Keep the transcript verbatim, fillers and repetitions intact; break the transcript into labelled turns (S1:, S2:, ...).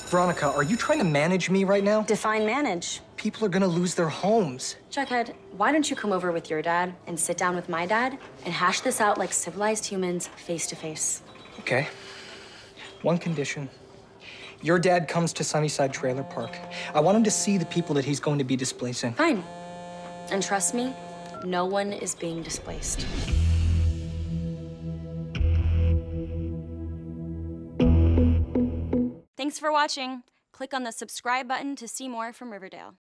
S1: Veronica, are you trying to manage me right now?
S2: Define manage.
S1: People are gonna lose their homes.
S2: Jughead, why don't you come over with your dad and sit down with my dad and hash this out like civilized humans face to face?
S1: Okay. One condition. Your dad comes to Sunnyside Trailer Park. I want him to see the people that he's going to be displacing.
S2: Fine. And trust me, no one is being displaced.
S3: Thanks for watching. Click on the subscribe button to see more from Riverdale.